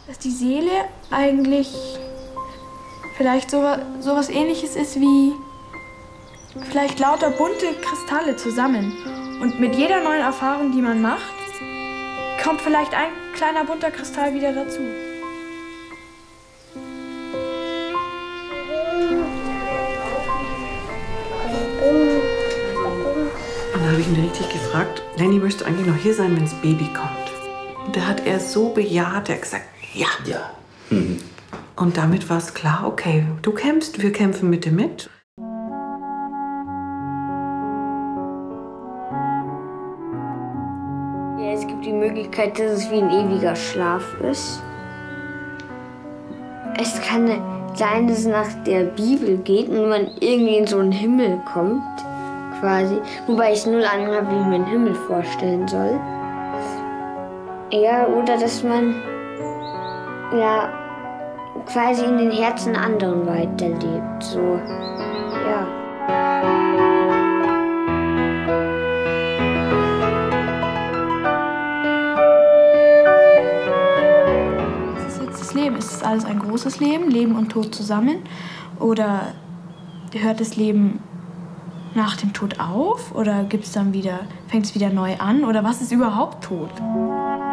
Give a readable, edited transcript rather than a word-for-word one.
Dass die Seele eigentlich vielleicht sowas Ähnliches ist wie vielleicht lauter bunte Kristalle zusammen. Und mit jeder neuen Erfahrung, die man macht, kommt vielleicht ein kleiner bunter Kristall wieder dazu. Und dann habe ich ihn richtig gefragt, Lenny, möchtest du eigentlich noch hier sein, wenn das Baby kommt? Und da hat er so bejaht, er hat gesagt, ja. Ja. Und damit war es klar, okay, du kämpfst, wir kämpfen mit dir mit. Ja, es gibt die Möglichkeit, dass es wie ein ewiger Schlaf ist. Es kann sein, dass es nach der Bibel geht und man irgendwie in so einen Himmel kommt, quasi. Wobei ich null Ahnung habe, wie ich mir einen Himmel vorstellen soll. Ja, oder dass man ja quasi in den Herzen anderen weiterlebt. So, ja. Was ist jetzt das Leben? Ist es alles ein großes Leben, Leben und Tod zusammen? Oder hört das Leben nach dem Tod auf? Oder fängt es wieder neu an? Oder was ist überhaupt Tod?